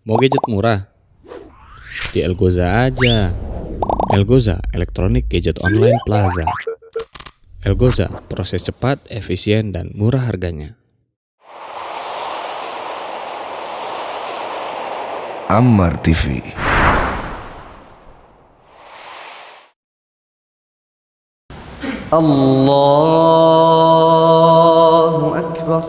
Mau gadget murah? Di Elgoza aja. Elgoza, Electronic Gadget Online Plaza. Elgoza, proses cepat, efisien, dan murah harganya. Ammar TV. Allahu Akbar.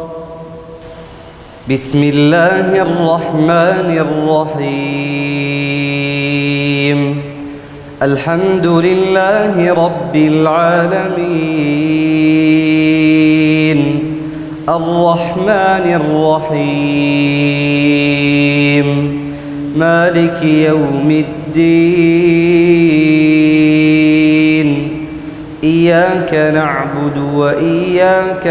Bismillahirrahmanirrahim. Alhamdulillahi Rabbil alamin. Ar-Rahmanir-Rahim. Maliki yawmiddin. إياك نعبد وإياك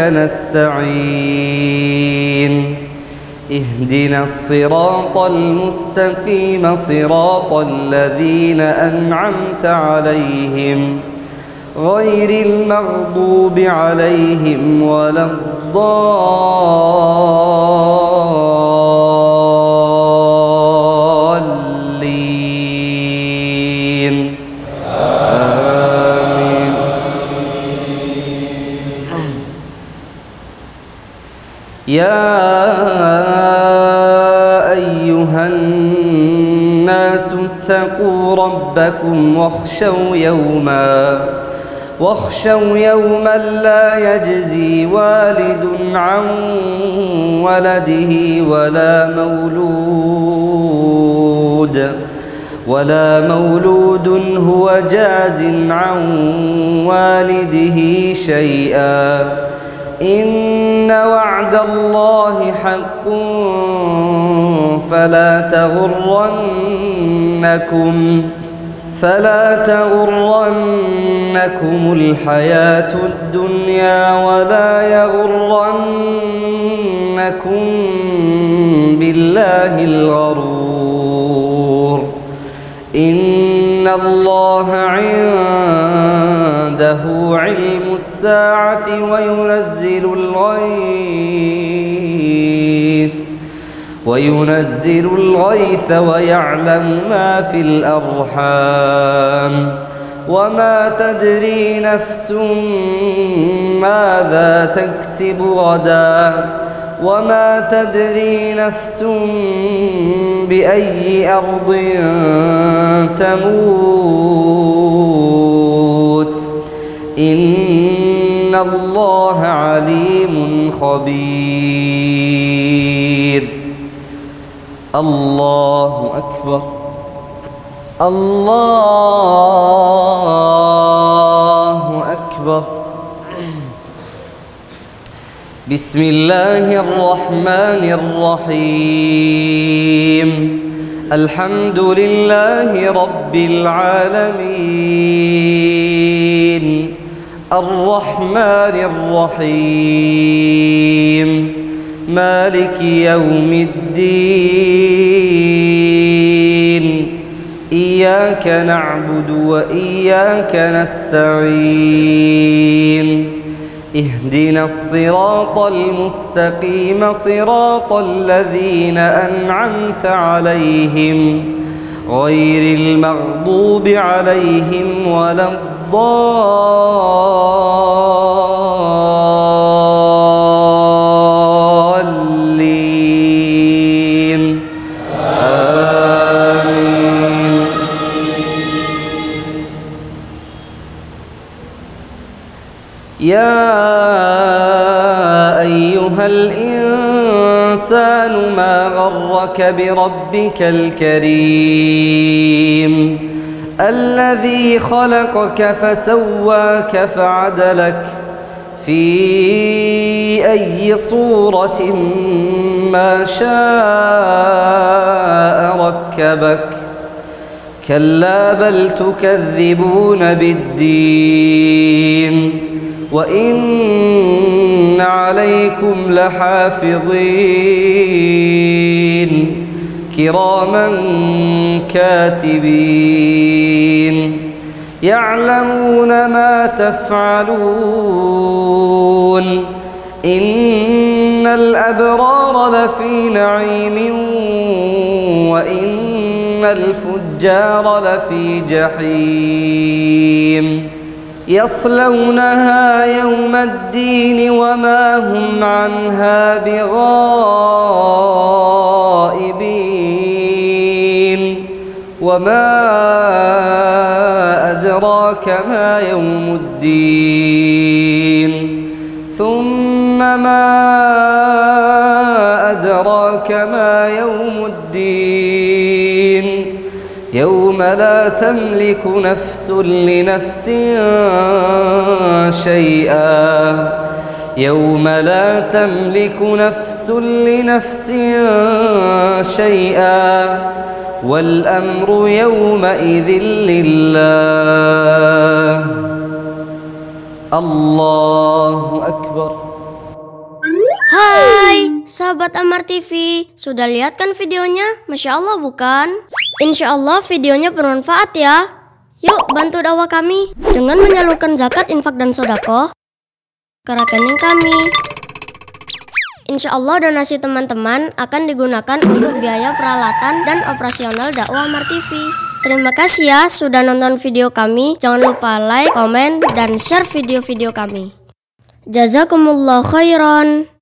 نستعين اهدنا الصراط المستقيم صراط الذين أنعمت عليهم غير المغضوب عليهم ولا الضالين. يا أيها الناس اتقوا ربكم واخشوا يوما لا يجزي والد عن ولده ولا مولود هو جاز عن والده شيئا إن وعد الله حق فلا تغرنكم الحياة الدنيا ولا يغرنكم بالله الغرور. إن الله عنده علم الساعة وينزل الغيث ويعلم ما في الأرحام وما تدري نفس ماذا تكسب غدا وما تدري نفس بأي أرض تموت. إن الله عليم خبير. الله أكبر. الله أكبر. بسم الله الرحمن الرحيم. الحمد لله رب العالمين. الرحمن الرحيم. مالك يوم الدين. إياك نعبد وإياك نستعين اهدنا الصراط المستقيم صراط الذين أنعمت عليهم غير المغضوب عليهم ولا الضالين. آمين. يا أيها الإنسان ما غرك بربك الكريم الذي خلقك فسواك فعدلك في أي صورة ما شاء ركبك. كلا بل تكذبون بالدين وإن عليكم لحافظين كراما كاتبين يعلمون ما تفعلون. إن الأبرار لفي نعيم وإن الفجار لفي جحيم يصلونها يوم الدين وما هم عنها بغائبين وما أدراك ما يوم الدين ثم ما أدراك ما يوم الدين يوم لا تملك نفس لنفس شيئا يوم لا تملك نفس لنفس شيئا والأمر يومئذ لله الله أكبر. Hai, sahabat Ammar TV, sudah lihat kan videonya? Masya Allah bukan? Insya Allah videonya bermanfaat ya. Yuk bantu dakwah kami dengan menyalurkan zakat, infak, dan sodako ke rekening kami. Insya Allah donasi teman-teman akan digunakan untuk biaya peralatan dan operasional dakwah Ammar TV. Terima kasih ya sudah nonton video kami. Jangan lupa like, komen, dan share video-video kami. Jazakumullah khairan.